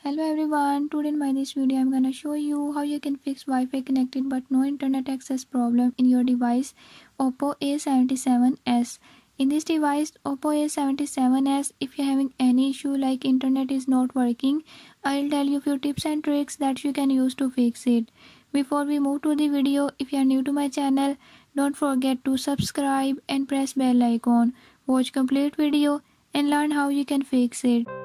Hello everyone, today in this video I'm gonna show you how you can fix Wi-Fi connected but no internet access problem in your device Oppo A77s. In this device Oppo A77s, if you're having any issue like internet is not working, I'll tell you few tips and tricks that you can use to fix it. Before we move to the video, if you are new to my channel, don't forget to subscribe and press bell icon. Watch complete video and learn how you can fix it.